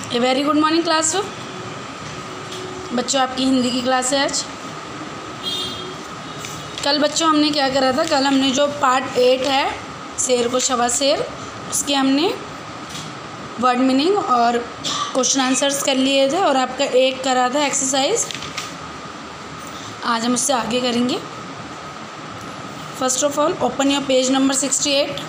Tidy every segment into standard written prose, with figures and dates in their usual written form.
ए very good morning class. बच्चों आपकी हिंदी की क्लास है आज। कल बच्चों हमने क्या करा था, कल हमने जो पार्ट 8 है शेर को शवा शेर, उसके हमने वर्ड मीनिंग और क्वेश्चन आंसर्स कर लिए थे और आपका एक करा था एक्सरसाइज। आज हम उससे आगे करेंगे। First of all open your page number 68।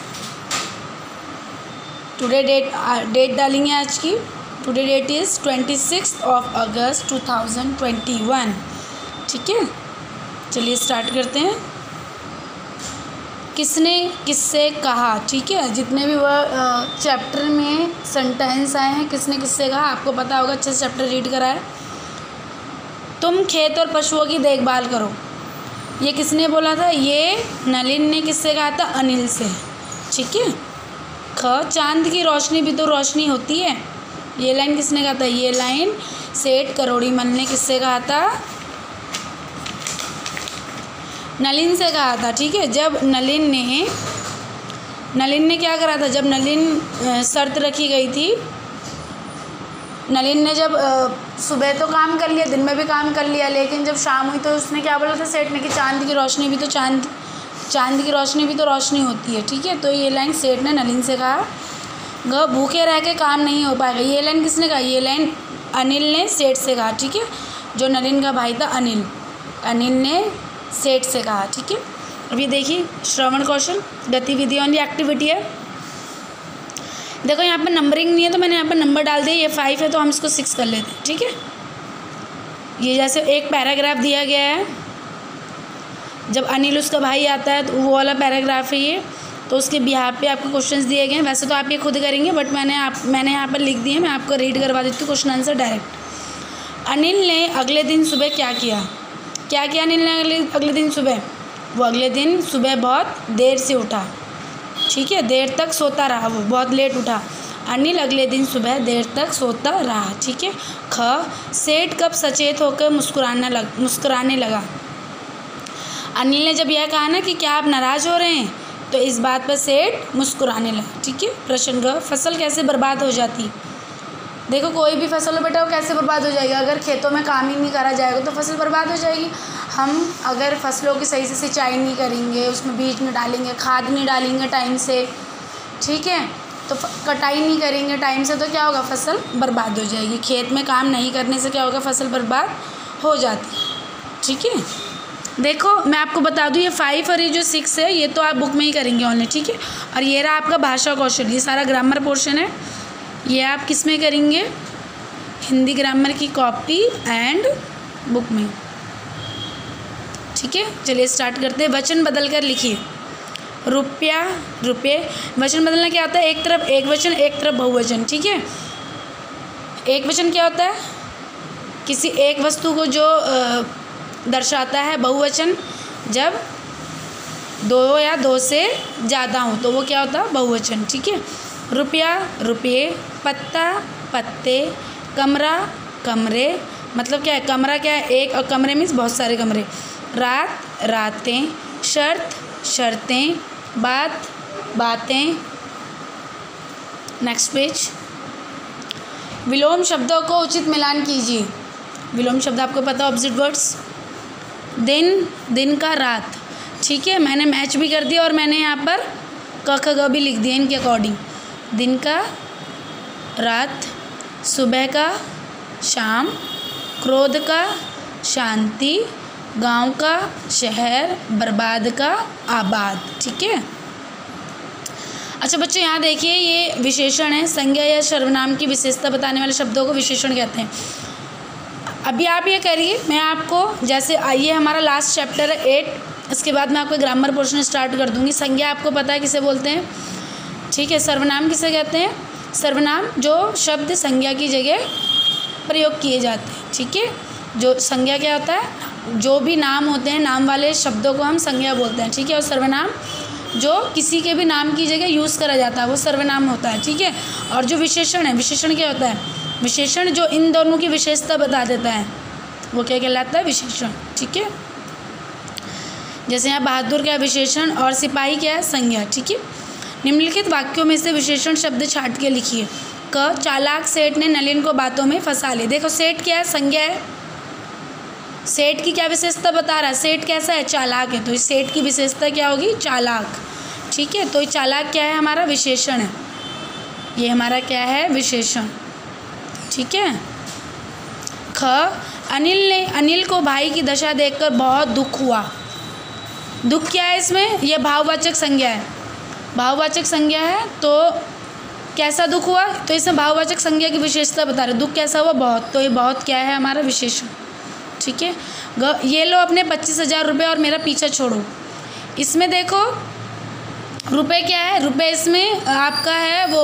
Today date डालेंगे आज की। Today date is 26 August 2021। ठीक है, चलिए स्टार्ट करते हैं। किसने किससे कहा। ठीक है, जितने भी वह चैप्टर में सेंटेंस आए हैं किसने किससे कहा आपको पता होगा, अच्छे से चैप्टर रीड करा है। तुम खेत और पशुओं की देखभाल करो, ये किसने बोला था, ये नलिन ने किससे कहा था, अनिल से। ठीक है। ख चांद की रोशनी भी तो रोशनी होती है, ये लाइन किसने कहा था, ये लाइन सेठ करोड़ीमल ने किससे कहा था, नलिन से कहा था। ठीक है। जब नलिन ने क्या करा था, जब नलिन शर्त रखी गई थी, नलिन ने जब सुबह तो काम कर लिया, दिन में भी काम कर लिया, लेकिन जब शाम हुई तो उसने क्या बोला था सेठ ने कि चांद की रोशनी भी तो चांद की रोशनी भी तो रोशनी होती है। ठीक है, तो ये लाइन सेठ ने नलिन से कहा। ग भूखे रह के काम नहीं हो पाएगा, ये लाइन किसने कहा, ये लाइन अनिल ने सेठ से कहा। ठीक है, जो नलिन का भाई था अनिल ने सेठ से कहा। ठीक है। अभी देखिए श्रवण कौशल गतिविधि ऑन दी एक्टिविटी है। देखो यहाँ पर नंबरिंग नहीं है तो मैंने यहाँ पर नंबर डाल दिया, ये 5 है तो हम इसको 6 कर लेते हैं। ठीक है, ये जैसे एक पैराग्राफ दिया गया है, जब अनिल उसका भाई आता है तो वो वाला पैराग्राफ है ये, तो उसके बिहाफ पे आपको क्वेश्चंस दिए गए हैं। वैसे तो आप ये खुद करेंगे बट मैंने यहाँ पर लिख दिए, मैं आपको रीड करवा देती हूँ क्वेश्चन आंसर डायरेक्ट। अनिल ने अगले दिन सुबह क्या किया अनिल ने अगले दिन सुबह, वो अगले दिन सुबह बहुत देर से उठा। ठीक है, देर तक सोता रहा, वो बहुत लेट उठा। अनिल अगले दिन सुबह देर तक सोता रहा। ठीक है। ख सेठ कब सचेत होकर मुस्कुराने लगा। अनिल ने जब यह कहा ना कि क्या आप नाराज़ हो रहे हैं, तो इस बात पर सेठ मुस्कुराने लगा। ठीक है। प्रश्न ग फसल कैसे बर्बाद हो जाती। देखो कोई भी फसल हो बेटा वो कैसे बर्बाद हो जाएगी, अगर खेतों में काम ही नहीं करा जाएगा तो फसल बर्बाद हो जाएगी। हम अगर फसलों की सही से सिंचाई नहीं करेंगे, उसमें बीज नहीं डालेंगे, खाद नहीं डालेंगे टाइम से, ठीक है, तो कटाई नहीं करेंगे टाइम से, तो क्या होगा, फसल बर्बाद हो जाएगी। खेत में काम नहीं करने से क्या होगा, फसल बर्बाद हो जाती। ठीक है। देखो मैं आपको बता दूँ, ये 5 और ये जो 6 है ये तो आप बुक में ही करेंगे ऑनलाइन। ठीक है। और ये रहा आपका भाषा कौशल, ये सारा ग्रामर पोर्शन है, ये आप किस में करेंगे, हिंदी ग्रामर की कॉपी एंड बुक में। ठीक है, चलिए स्टार्ट करते हैं। वचन बदल कर लिखिए। रुपया रुपये, वचन बदलना क्या होता है, एक तरफ एक वचन एक तरफ बहुवचन। ठीक है। एक वचन क्या होता है, किसी एक वस्तु को जो दर्शाता है। बहुवचन जब 2 या 2 से ज़्यादा हो तो वो क्या होता है, बहुवचन। ठीक है। रुपया रुपये, पत्ता पत्ते, कमरा कमरे, मतलब क्या है, कमरा क्या है, एक, और कमरे मीन्स बहुत सारे कमरे। रात रातें, शर्त शर्तें, बात बातें। Next page. विलोम शब्दों को उचित मिलान कीजिए। विलोम शब्द आपको पता है, ऑब्जेक्ट वर्ड्स। दिन का रात। ठीक है, मैंने मैच भी कर दिया और मैंने यहाँ पर क ख ग भी लिख दिया इनके अकॉर्डिंग। दिन का रात, सुबह का शाम, क्रोध का शांति, गांव का शहर, बर्बाद का आबाद। ठीक है। अच्छा बच्चों यहाँ देखिए, ये विशेषण है, संज्ञा या सर्वनाम की विशेषता बताने वाले शब्दों को विशेषण कहते हैं। अभी आप ये करिए, मैं आपको जैसे आइए हमारा लास्ट चैप्टर है 8, इसके बाद मैं आपको ग्रामर पोर्शन स्टार्ट कर दूँगी। संज्ञा आपको पता है किसे बोलते हैं। ठीक है। सर्वनाम किसे कहते हैं, सर्वनाम जो शब्द संज्ञा की जगह प्रयोग किए जाते हैं। ठीक है। जो संज्ञा क्या होता है, जो भी नाम होते हैं, नाम वाले शब्दों को हम संज्ञा बोलते हैं। ठीक है। और सर्वनाम जो किसी के भी नाम की जगह यूज़ करा जाता है वो सर्वनाम होता है। ठीक है। और जो विशेषण है, विशेषण क्या होता है, विशेषण जो इन दोनों की विशेषता बता देता है वो क्या कहलाता है, विशेषण। ठीक है। जैसे यहाँ बहादुर क्या है, विशेषण, और सिपाही क्या है, संज्ञा। ठीक है। निम्नलिखित वाक्यों में से विशेषण शब्द छांट के लिखिए। क, चालाक सेठ ने नलिन को बातों में फंसा लिया। देखो सेठ क्या है, संज्ञा है। सेठ की क्या विशेषता बता रहा है, सेठ कैसा है, चालाक है, तो इस सेठ की विशेषता क्या होगी, चालाक। ठीक है, तो ये चालाक क्या है, हमारा विशेषण है, ये हमारा क्या है, विशेषण। ठीक है। ख, अनिल को भाई की दशा देखकर बहुत दुख हुआ। दुख क्या है इसमें, यह भाववाचक संज्ञा है, भाववाचक संज्ञा है, तो कैसा दुख हुआ, तो इसमें भाववाचक संज्ञा की विशेषता बता रहे, दुख कैसा हुआ, बहुत, तो ये बहुत क्या है, हमारा विशेषण। ठीक है। ये लो अपने 25,000 रुपये और मेरा पीछा छोड़ो। इसमें देखो रुपए क्या है, रुपए इसमें आपका है वो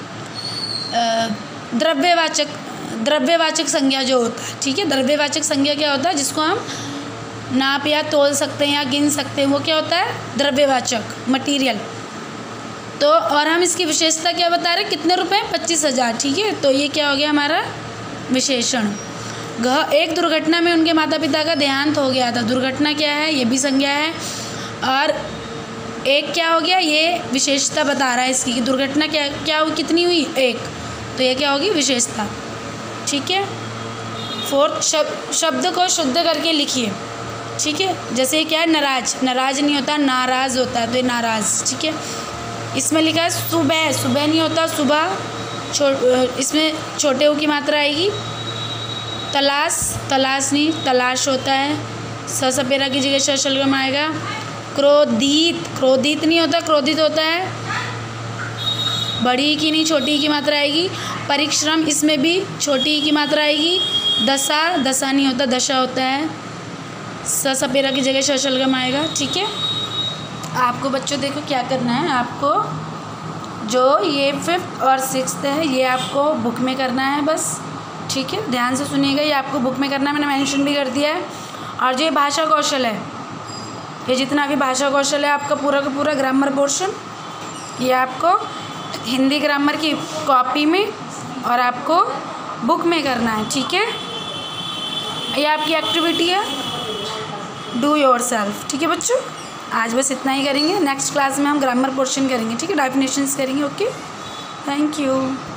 द्रव्यवाचक संज्ञा जो होता है। ठीक है, द्रव्यवाचक संज्ञा क्या होता है, जिसको हम नाप या तोल सकते हैं या गिन सकते हैं, वो क्या होता है, द्रव्यवाचक, मटीरियल। तो और हम इसकी विशेषता क्या बता रहे हैं, कितने रुपए, 25,000। ठीक है, तो ये क्या हो गया हमारा विशेषण। घ, एक दुर्घटना में उनके माता पिता का देहांत हो गया था। दुर्घटना क्या है, ये भी संज्ञा है, और एक क्या हो गया, ये विशेषता बता रहा है इसकी कि दुर्घटना क्या हुई, कितनी हुई, एक, तो ये क्या होगी, विशेषता। ठीक है। फोर्थ, शब्द को शुद्ध करके लिखिए। ठीक है, जैसे क्या है, नाराज, नाराज नहीं होता, नाराज होता है, तो ये नाराज। ठीक है, इसमें लिखा है सुबह, सुबह नहीं होता, सुबह, इसमें छोटे ऊ की मात्रा आएगी। तलाश, तलाश नहीं, तलाश होता है, सपेरा की जगह शलगम आएगा। क्रोधित, क्रोधित नहीं होता, क्रोधित होता है, बड़ी की नहीं, छोटी की मात्रा आएगी। परिश्रम, इसमें भी छोटी की मात्रा आएगी। दशा, दशा नहीं होता, दशा होता है, सपेरा की जगह शलगम आएगा। ठीक है, आपको बच्चों देखो क्या करना है, आपको जो ये 5th और 6th है ये आपको बुक में करना है बस। ठीक है, ध्यान से सुनिएगा, ये आपको बुक में करना है, मैंने मेंशन भी कर दिया है। और जो ये भाषा कौशल है, ये जितना भी भाषा कौशल है आपका पूरा का पूरा ग्रामर पोर्शन, ये आपको हिंदी ग्रामर की कॉपी में और आपको बुक में करना है। ठीक है, ये आपकी एक्टिविटी है, डू योरसेल्फ। ठीक है बच्चों, आज बस इतना ही करेंगे, नेक्स्ट क्लास में हम ग्रामर पोर्शन करेंगे। ठीक है, डेफिनेशंस करेंगे। Okay, thank you.